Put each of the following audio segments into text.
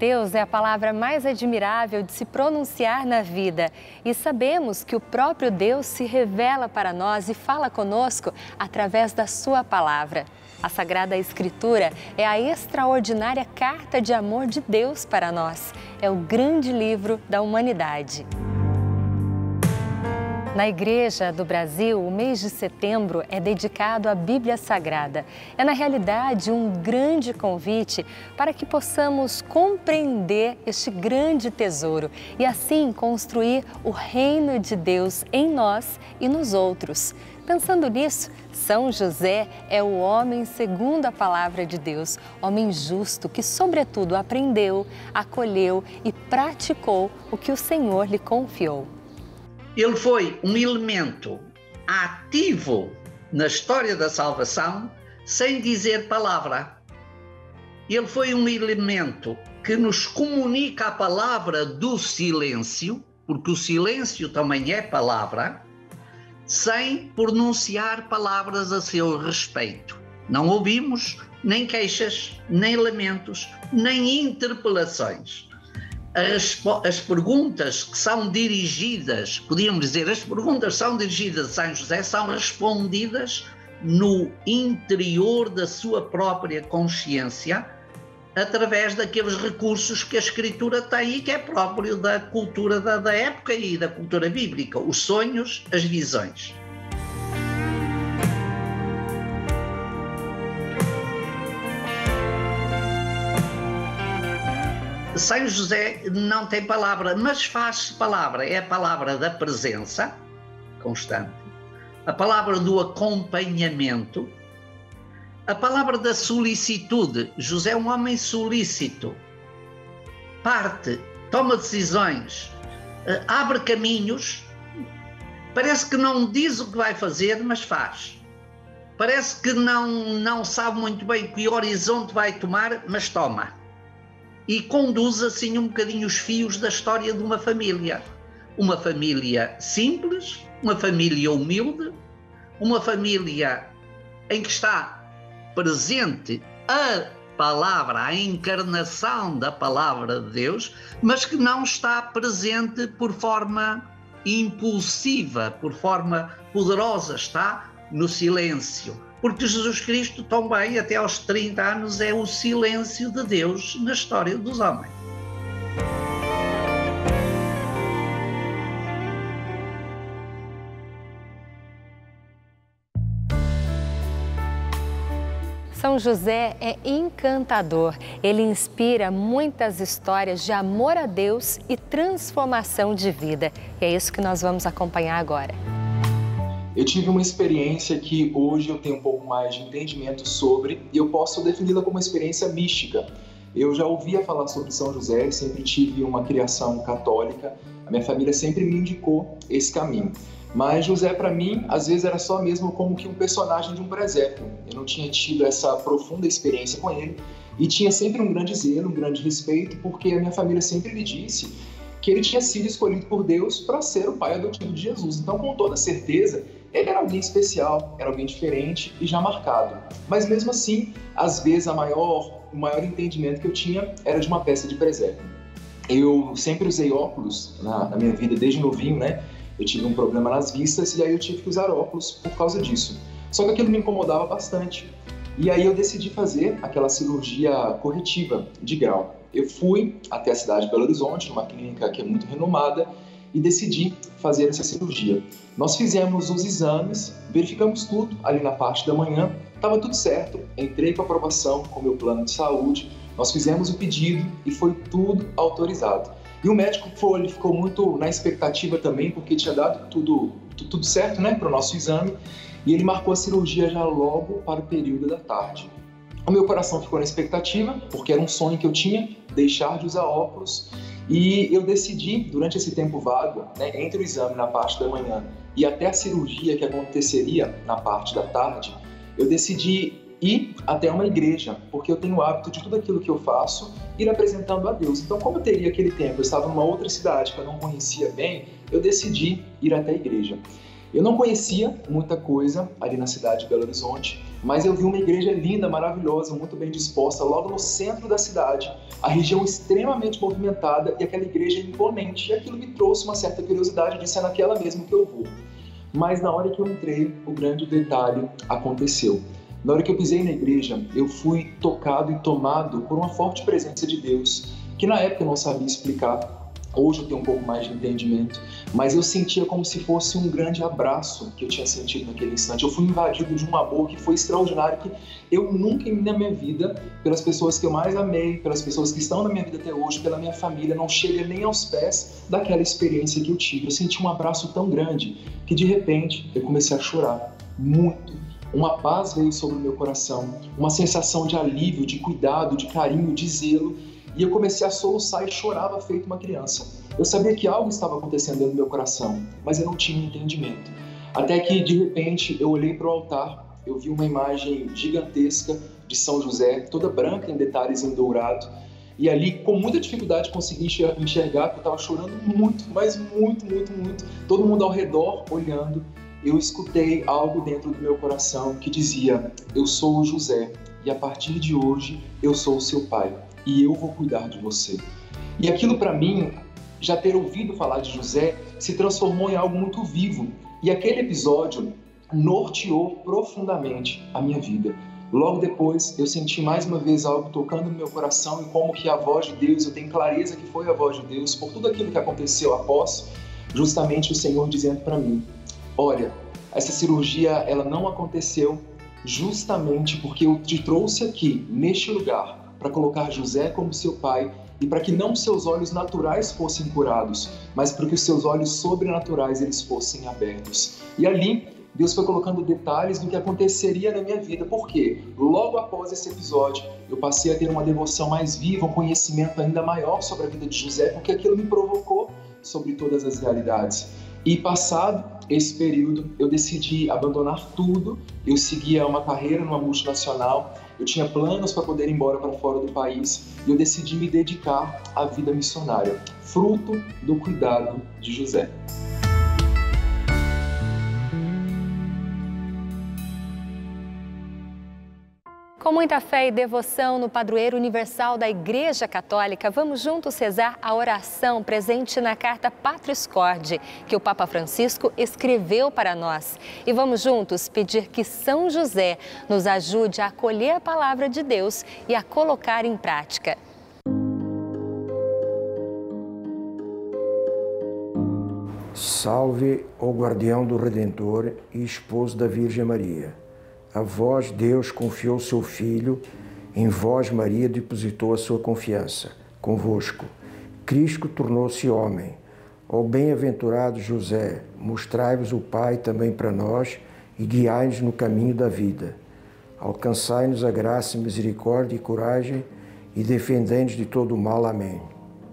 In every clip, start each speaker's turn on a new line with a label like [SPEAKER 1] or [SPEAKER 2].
[SPEAKER 1] Deus é a palavra mais admirável de se pronunciar na vida e sabemos que o próprio Deus se revela para nós e fala conosco através da sua palavra. A Sagrada Escritura é a extraordinária carta de amor de Deus para nós. É o grande livro da humanidade. Na Igreja do Brasil, o mês de setembro é dedicado à Bíblia Sagrada. É, na realidade, um grande convite para que possamos compreender este grande tesouro e, assim, construir o reino de Deus em nós e nos outros. Pensando nisso, São José é o homem segundo a palavra de Deus, homem justo que, sobretudo, aprendeu, acolheu e praticou o que o Senhor lhe confiou.
[SPEAKER 2] Ele foi um elemento ativo na história da salvação, sem dizer palavra. Ele foi um elemento que nos comunica a palavra do silêncio, porque o silêncio também é palavra, sem pronunciar palavras a seu respeito. Não ouvimos nem queixas, nem lamentos, nem interpelações. As perguntas que são dirigidas, podíamos dizer, as perguntas são dirigidas a São José, são respondidas no interior da sua própria consciência, através daqueles recursos que a Escritura tem e que é próprio da cultura da época e da cultura bíblica, os sonhos, as visões. São José não tem palavra, mas faz palavra. É a palavra da presença constante, a palavra do acompanhamento, a palavra da solicitude. José é um homem solícito, parte, toma decisões, abre caminhos, parece que não diz o que vai fazer, mas faz. Parece que não sabe muito bem que horizonte vai tomar, mas toma. E conduz assim um bocadinho os fios da história de uma família. Uma família simples, uma família humilde, uma família em que está presente a palavra, a encarnação da palavra de Deus, mas que não está presente por forma impulsiva, por forma poderosa, está no silêncio. Porque Jesus Cristo também, até aos 30 anos, é o silêncio de Deus na história dos homens.
[SPEAKER 1] São José é encantador. Ele inspira muitas histórias de amor a Deus e transformação de vida. E é isso que nós vamos acompanhar agora.
[SPEAKER 3] Eu tive uma experiência que hoje eu tenho um pouco mais de entendimento sobre e eu posso defini-la como uma experiência mística. Eu já ouvia falar sobre São José, sempre tive uma criação católica, a minha família sempre me indicou esse caminho. Mas José, para mim, às vezes era só mesmo como que um personagem de um presépio. Eu não tinha tido essa profunda experiência com ele e tinha sempre um grande zelo, um grande respeito, porque a minha família sempre me disse que ele tinha sido escolhido por Deus para ser o pai adotivo de Jesus. Então, com toda certeza, ele era alguém especial, era alguém diferente e já marcado. Mas mesmo assim, às vezes o maior entendimento que eu tinha era de uma peça de presépio. Eu sempre usei óculos na minha vida, desde novinho, né? Eu tive um problema nas vistas e aí eu tive que usar óculos por causa disso. Só que aquilo me incomodava bastante. E aí eu decidi fazer aquela cirurgia corretiva de grau. Eu fui até a cidade de Belo Horizonte, numa clínica que é muito renomada, e decidi fazer essa cirurgia. Nós fizemos os exames, verificamos tudo ali na parte da manhã, estava tudo certo, entrei com aprovação com o meu plano de saúde, nós fizemos o pedido e foi tudo autorizado. E o médico ficou muito na expectativa também, porque tinha dado tudo certo, né, para o nosso exame, e ele marcou a cirurgia já logo para o período da tarde. O meu coração ficou na expectativa, porque era um sonho que eu tinha, deixar de usar óculos, e eu decidi, durante esse tempo vago, né, entre o exame na parte da manhã e até a cirurgia que aconteceria na parte da tarde, eu decidi ir até uma igreja, porque eu tenho o hábito de tudo aquilo que eu faço ir apresentando a Deus. Então, como eu teria aquele tempo, eu estava numa outra cidade que eu não conhecia bem, eu decidi ir até a igreja. Eu não conhecia muita coisa ali na cidade de Belo Horizonte, mas eu vi uma igreja linda, maravilhosa, muito bem disposta, logo no centro da cidade, a região extremamente movimentada e aquela igreja imponente. E aquilo me trouxe uma certa curiosidade, disse, é naquela mesmo que eu vou. Mas na hora que eu entrei, o grande detalhe aconteceu. Na hora que eu pisei na igreja, eu fui tocado e tomado por uma forte presença de Deus, que na época eu não sabia explicar. Hoje eu tenho um pouco mais de entendimento, mas eu sentia como se fosse um grande abraço que eu tinha sentido naquele instante. Eu fui invadido de um amor que foi extraordinário, que eu nunca na minha vida, pelas pessoas que eu mais amei, pelas pessoas que estão na minha vida até hoje, pela minha família, não chega nem aos pés daquela experiência que eu tive. Eu senti um abraço tão grande que de repente eu comecei a chorar muito. Uma paz veio sobre o meu coração, uma sensação de alívio, de cuidado, de carinho, de zelo. E eu comecei a soluçar e chorava feito uma criança. Eu sabia que algo estava acontecendo dentro do meu coração, mas eu não tinha entendimento. Até que, de repente, eu olhei para o altar, eu vi uma imagem gigantesca de São José, toda branca em detalhes em dourado. E ali, com muita dificuldade, consegui enxergar, porque eu estava chorando muito, mas muito. Todo mundo ao redor olhando. Eu escutei algo dentro do meu coração que dizia, eu sou o José e a partir de hoje eu sou o seu pai. E eu vou cuidar de você. E aquilo para mim, já ter ouvido falar de José, se transformou em algo muito vivo. E aquele episódio norteou profundamente a minha vida. Logo depois, eu senti mais uma vez algo tocando no meu coração e como que a voz de Deus, eu tenho clareza que foi a voz de Deus, por tudo aquilo que aconteceu após, justamente o Senhor dizendo para mim, olha, essa cirurgia ela não aconteceu justamente porque eu te trouxe aqui, neste lugar, para colocar José como seu pai e para que não seus olhos naturais fossem curados, mas para que os seus olhos sobrenaturais eles fossem abertos. E ali, Deus foi colocando detalhes do que aconteceria na minha vida. Por quê? Logo após esse episódio, eu passei a ter uma devoção mais viva, um conhecimento ainda maior sobre a vida de José, porque aquilo me provocou sobre todas as realidades. E passado esse período, eu decidi abandonar tudo, eu seguia uma carreira numa multinacional, eu tinha planos para poder ir embora para fora do país e eu decidi me dedicar à vida missionária, fruto do cuidado de José.
[SPEAKER 1] Com muita fé e devoção no padroeiro universal da Igreja Católica, vamos juntos rezar a oração presente na carta Patris Corde, que o Papa Francisco escreveu para nós. E vamos juntos pedir que São José nos ajude a acolher a palavra de Deus e a colocar em prática.
[SPEAKER 4] Salve, ó guardião do Redentor e esposo da Virgem Maria. A vós Deus confiou seu Filho, em vós Maria depositou a sua confiança. Convosco, Cristo tornou-se homem. Ó bem-aventurado José, mostrai-vos o Pai também para nós e guiai-nos no caminho da vida. Alcançai-nos a graça, misericórdia e coragem e defendei-nos de todo o mal. Amém.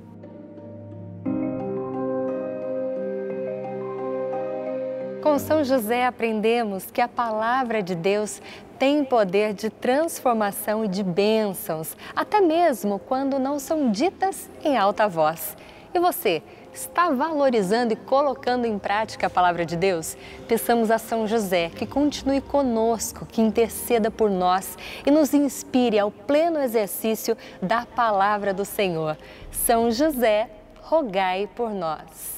[SPEAKER 1] Com São José aprendemos que a palavra de Deus tem poder de transformação e de bênçãos, até mesmo quando não são ditas em alta voz. E você, está valorizando e colocando em prática a palavra de Deus? Peçamos a São José que continue conosco, que interceda por nós e nos inspire ao pleno exercício da palavra do Senhor. São José, rogai por nós.